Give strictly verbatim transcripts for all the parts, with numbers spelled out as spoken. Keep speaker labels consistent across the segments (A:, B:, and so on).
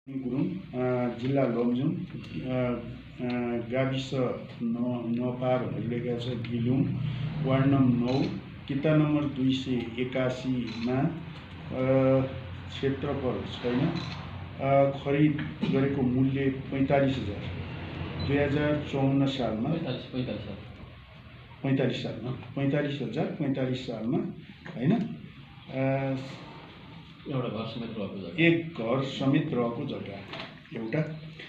A: गुरुङ जिल्ला लमजुङ गाविस न नपा भनेर लेखेको छ गिलुङ वार्ड नम्बर नौ किता नम्बर दुई सय एकासीमा क्षेत्रफल छैन। खरिद गरेको मूल्य पैंतालीस हजार दुई हजार चौन्न सालमा पैंतालीस सालमा पैंतालीस हजार पैंतालीस सालमा होइन
B: एउटा घर समेत रहेको जग्गा
A: एक घर समेत रहेको जग्गा एउटा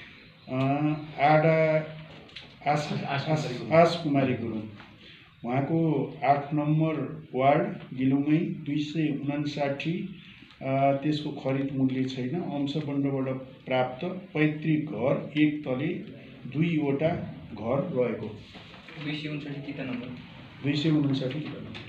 A: आडा आस आस आस कुमारी गुरुङ उहाँको आठ नम्बर वार्ड गिलुङै दुई सय उनासाठी त्यसको खरिद मूल्य छैन। अंशबन्डबाट प्राप्त पैतृक घर एक तले दुईवटा घर रहेको
B: दुई सय उन्साठी किता नम्बर
A: दुई सय उनासाठी किता नम्बर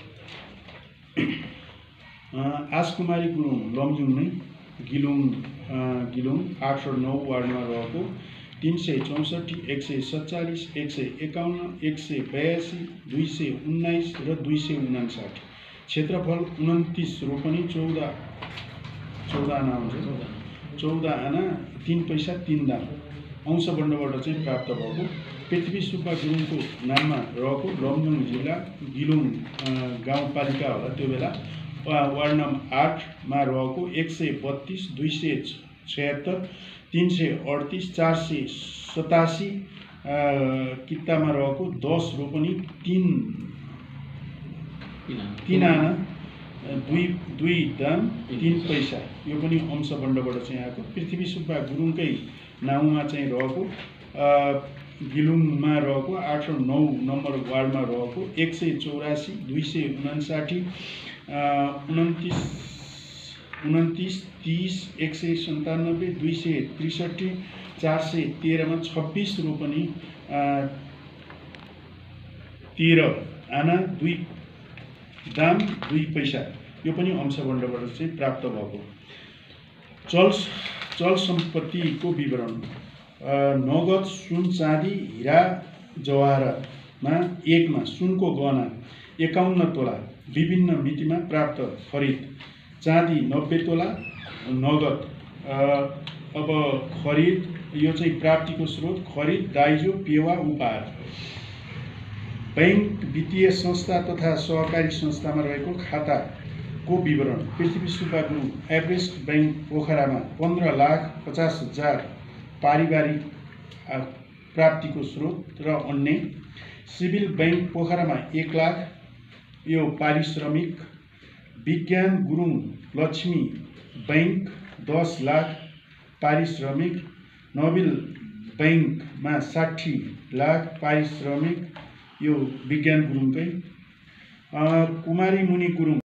A: आसकुमारी गुरुङ लमजुङ नै गिलुङ गिलुङ आठ र नौ वार्डमा रहेको तीन सय चौसठी एक सय सत्तालीस एक सय एकाउन्न एक सय बयासी दुई सय उन्नाइस र दुई सय उनासाठी क्षेत्रफल उन्तिस रोपनी चौध चौध आना हुन्छ चौध आना तीन पैसा तीन दाम अंशबन्डबाट चाहिँ प्राप्त भएको पृथ्वी सुब्बा गुरुङको नाममा रहेको लमजुङ जिल्ला गिलुङ गाउँपालिका होला त्यो बेला वार्ड नम्बर आठमा रहेको एक सय बत्तीस दुई सय छयत्तर तीन सय अडतिस चार सय सतासी कितामा रहेको दस रोपनी तीन तीन आना दुई दुई दाम तीन पैसा यो पनि अंशबन्डबाट चाहिँ आएको पृथ्वी सुब्बा गुरुङकै नाउँमा चाहिँ रहेको गिलुङमा रहेको आठ र नौ नम्बर वार्डमा रहेको एक सय चौरासी दुई सय उनासाठी उन्तिस उन्तिस तीस एक सय सन्तानब्बे दुई सय त्रिसठी चार सय तेह्रमा छब्बिस रोपनी तेह्र आना दुई दाम दुई पैसा यो पनि अंशबन्डबाट चाहिँ प्राप्त भएको चल चल सम्पत्तिको विवरण नगद सुन चाँदी हिरा जवाहरमा एकमा सुनको गहना एकाउन्न तोला विभिन्न मितिमा प्राप्त खरिद चाँदी नब्बे तोला नगद। अब खरिद यो चाहिँ प्राप्तिको स्रोत खरिद दाइजो पेवा उपहार बैंक वित्तीय संस्था तथा सहकारी संस्थामा रहेको खाताको विवरण पृथ्वी सुब्बा गुरुङ एभरेस्ट बैंक पोखरामा पन्ध्र लाख पचास हजार पारिवारिक प्राप्तिको स्रोत र अन्य सिभिल बैंक पोखरामा एक लाख यो पारिश्रमिक विज्ञान गुरुङ लक्ष्मी बैंक दस लाख पारिश्रमिक नोबेल बैंकमा साठी लाख पारिश्रमिक यो विज्ञान गुरुङकै कुमारी मुनि गुरुङ